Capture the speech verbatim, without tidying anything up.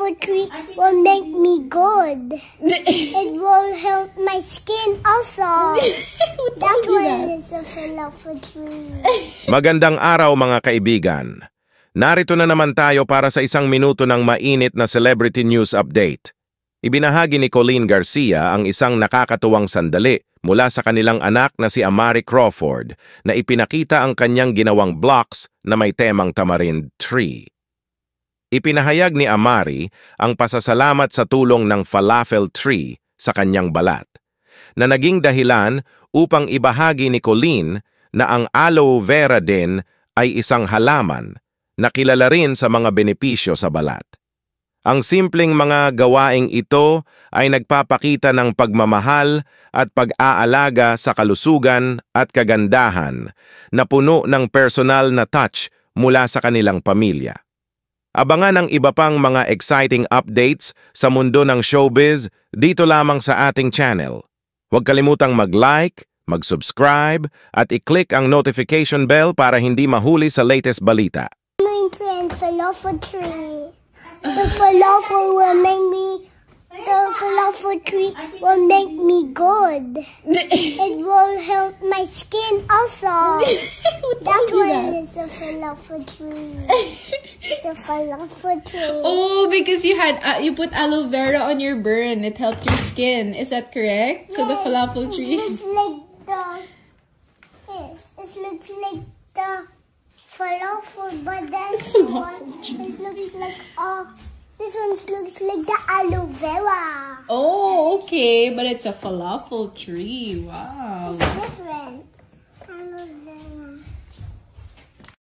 falafel tree will make me good. It will help my skin also. That's why it's a falafel tree. Magandang araw mga kaibigan. Narito na naman tayo para sa isang minuto ng mainit na celebrity news update. Ibinahagi ni Colleen Garcia ang isang nakakatuwang sandali mula sa kanilang anak na si Amari Crawford na ipinakita ang kanyang ginawang blocks na may temang tamarind tree. Ipinahayag ni Amari ang pasasalamat sa tulong ng falafel tree sa kanyang balat, na naging dahilan upang ibahagi ni Colleen na ang aloe vera din ay isang halaman na kilala rin sa mga benepisyo sa balat. Ang simpleng mga gawaing ito ay nagpapakita ng pagmamahal at pag-aalaga sa kalusugan at kagandahan na puno ng personal na touch mula sa kanilang pamilya. Abangan ang iba pang mga exciting updates sa mundo ng showbiz dito lamang sa ating channel. Huwag kalimutang mag-like, mag-subscribe at i-click ang notification bell para hindi mahuli sa latest balita. And falafel tree. The falafel will make me. The falafel tree will make me good. It will help my skin also. That's why it's a falafel tree. It's a falafel tree. Oh, because you had uh, you put aloe vera on your burn. It helped your skin. Is that correct? So the falafel tree. It looks like the. Yes, it looks like the. Falafel, but then one, it looks like uh, this one looks like the aloe vera. Oh, okay, but it's a falafel tree. Wow. It's different.